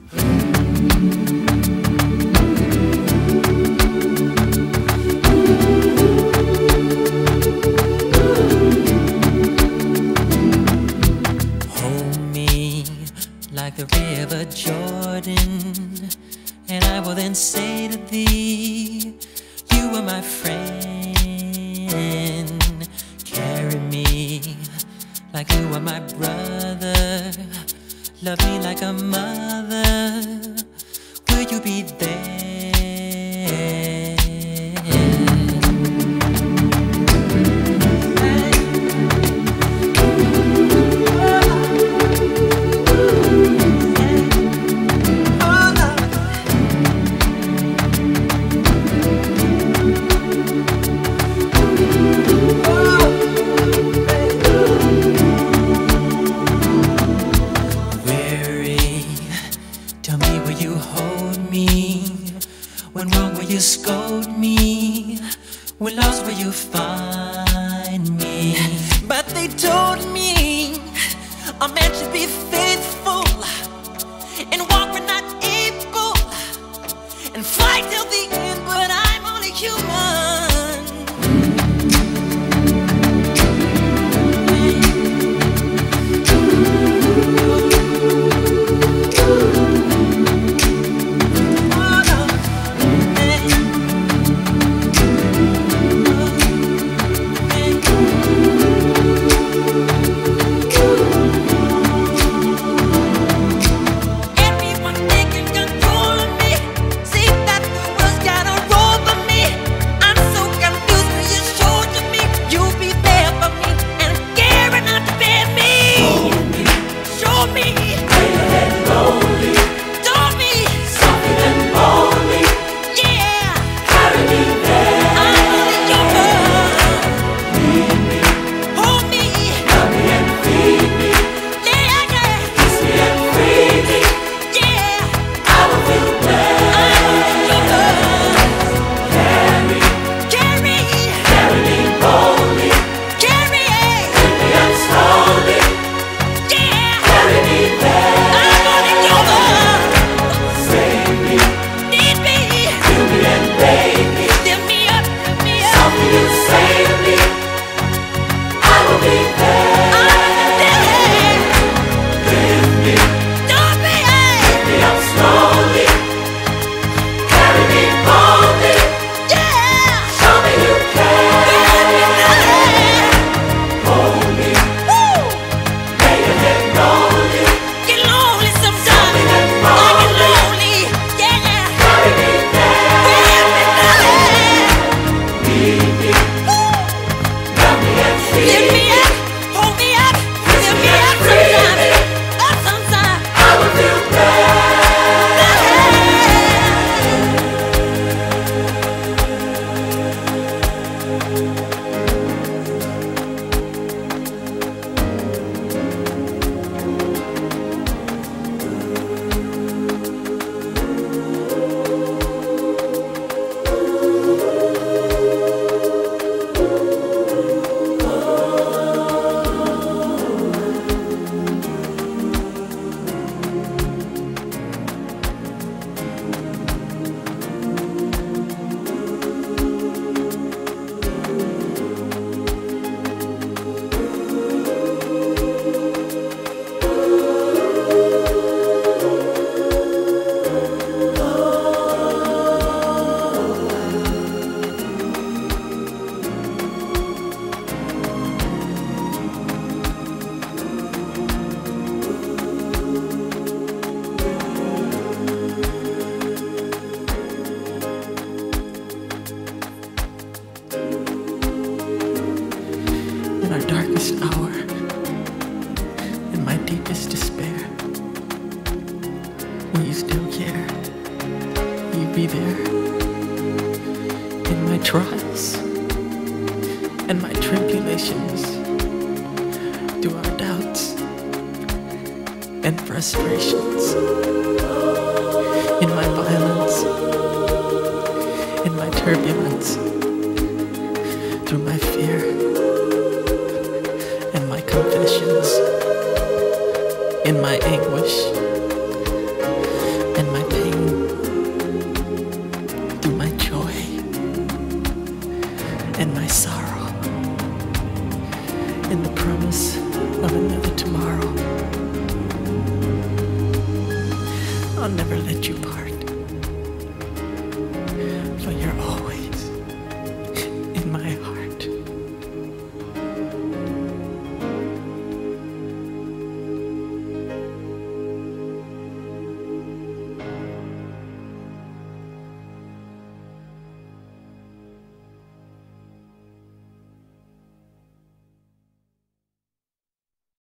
Like the river Jordan, and I will then say to thee, you are my friend. Carry me like you are my brother. Love me like a mother. Will you be there? Tell me, will you hold me? When wrong, will you scold me? When lost, will you find me? But they told me a man should be faithful and walk when not able and fight till the end, but I'm only human. In our darkest hour, in my deepest despair, will you still care? Will you be there? In my trials and my tribulations, through our doubts and frustrations, in my violence, in my turbulence, through my fear and my confessions, in my anguish, in the promise of another tomorrow. I'll never let you part.